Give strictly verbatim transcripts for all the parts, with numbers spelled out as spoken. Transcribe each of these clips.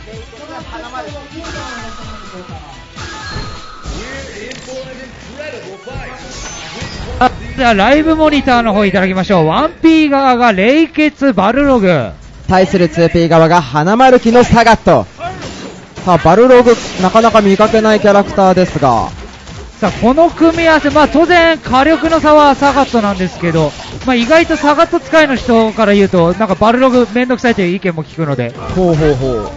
あ、じゃあライブモニターの方いただきましょう。 ワンピー 側が冷血バルログ、 対する ツーピー 側が花丸機のサガット。さあバルログなかなか見かけないキャラクターですが、 さあこの組み合わせ、まあ当然火力の差はサガットなんですけど、まあ意外とサガット使いの人から言うとなんかバルログめんどくさいという意見も聞くので、 ほうほうほう。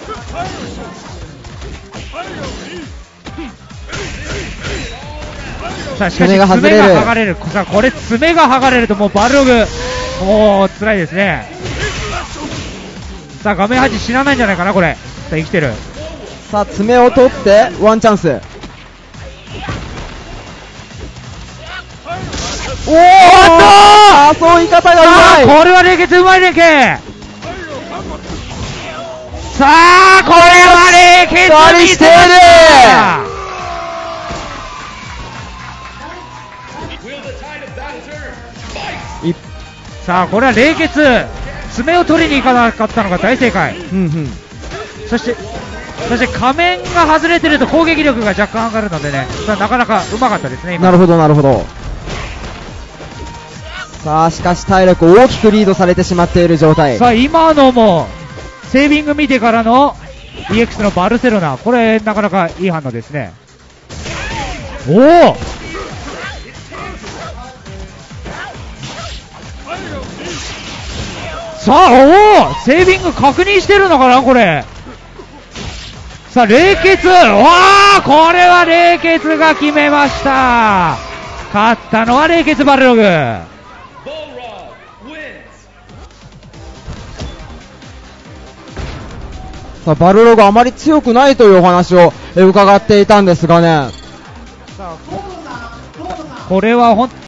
さあしかし爪が剥がれる、さあこれ爪が剥がれるともうバルログもう辛いですね。さあ画面端死なないんじゃないかなこれ。さあ生きてる。 さあ爪を取ってワンチャンス。おおっとー、誘い方がうまい。 これは冷血うまい連携。さあこれは冷血見せる。さあこれは冷血、爪を取りに行かなかったのが大正解。 うんうん。 そしてそして仮面が外れてると攻撃力が若干上がるのでね、さあなかなかうまかったですね今。 なるほどなるほど。さあしかし体力大きくリードされてしまっている状態。 さあ今のもセービング見てからの イーエックス のバルセロナ、これなかなかいい反応ですね。おお、さあおおセービング確認してるのかなこれ。さあ冷血、わあこれは冷血が決めました。勝ったのは冷血バルログ。 さあバルログあまり強くないというお話をえ伺っていたんですがね。 これは本